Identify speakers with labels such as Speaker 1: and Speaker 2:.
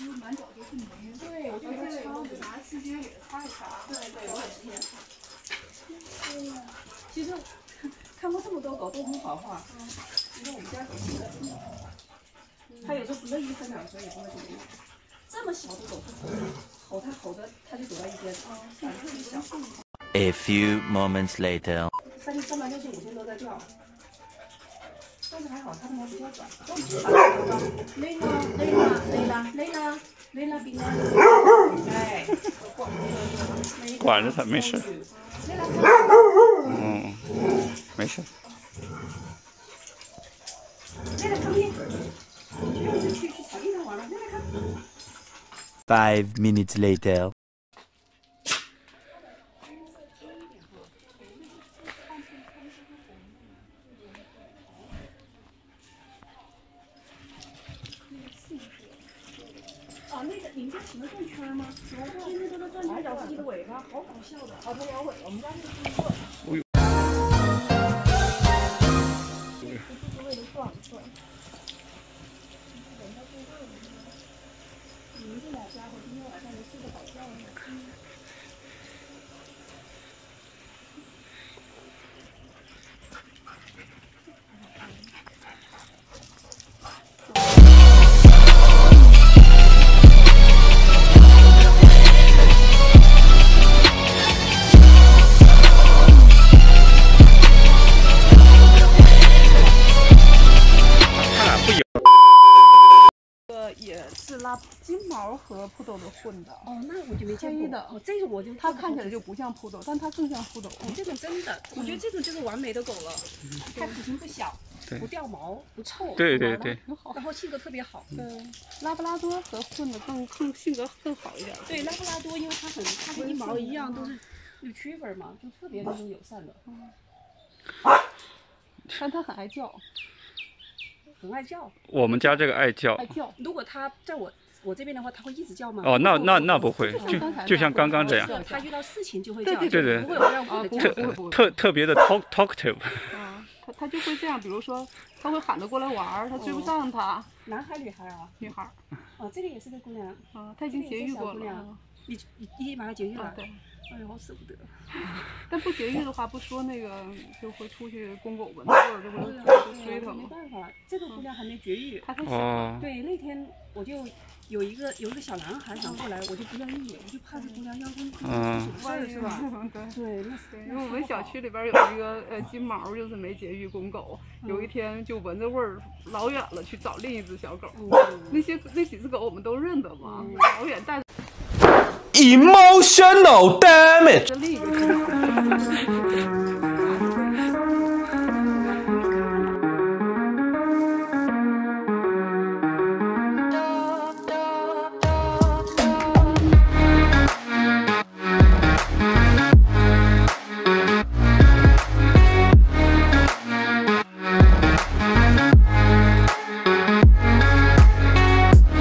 Speaker 1: 满脚都是霉。对，我就觉得超级拿细菌给它擦一擦。对，我也是。对呀，其实看过这么多狗都很好话。因为我们家狗是的，它有时候不乐意分两声也不会怎么样。这么小的狗吼它吼着，它就躲到一边。反正特别小。
Speaker 2: A few moments later.
Speaker 1: 365天都在叫。 但是还好，它们还比较短。雷拉冰啊！哎，
Speaker 3: 管着它没事。嗯，没事。
Speaker 1: 雷拉，看你，去草地上玩了。雷拉，看。
Speaker 2: 5 minutes later.
Speaker 1: 哦，那个你们家喜欢转圈吗？喜欢转，天天都在转，咬自己的尾巴，好搞笑的。啊，它摇尾，我们家那个就是转。就是为了转。你们这俩家伙今天晚上没睡个好觉呢。也是拉金毛和扑斗的混的。哦，那我就没见过。哦，这个我就它看起来就不像扑斗，但它更像扑斗。哦，这种真的，我觉得这种就是完美的狗了。它体型不小，不掉毛，不臭。
Speaker 3: 对，
Speaker 1: 很好。然后性格特别好。拉布拉多和混的更性格更好一点。对，拉布拉多因为它跟一毛一样都是有区分嘛，就特别那种友善的。但它很爱叫。 很爱叫，
Speaker 3: 我们家这个爱叫。
Speaker 1: 爱叫。如果它在我这边的话，它会一直叫吗？
Speaker 3: 哦，那不会，就像刚刚这样。
Speaker 1: 它遇到事情就会叫。
Speaker 3: 对。
Speaker 1: 不会有让我的
Speaker 3: 特别的 talkative。
Speaker 4: 啊，它就会这样，比如说，它会喊它过来玩，它追不上它。
Speaker 1: 男孩女孩啊？
Speaker 4: 女孩。
Speaker 1: 哦，这个也是个姑娘。
Speaker 4: 啊，她已经绝育过了。
Speaker 1: 你已经把它绝育了？
Speaker 4: 对。
Speaker 1: 哎呦，好舍不得。
Speaker 4: 但不绝育的话，不说那个就会出去公狗闻味儿，就会追它。
Speaker 1: 没办法，这个姑娘还没绝育，
Speaker 4: 她太小了。
Speaker 1: 对，那天我就有一个小男孩想过来，我就不愿意，我就怕这姑娘要跟出事是吧？对，
Speaker 4: 因为我们小区里边有一个金毛，就是没绝育公狗，有一天就闻着味儿老远了去找另一只小狗。那几只狗我们都认得嘛，老远带着。
Speaker 2: Emotional damage。
Speaker 4: 另一个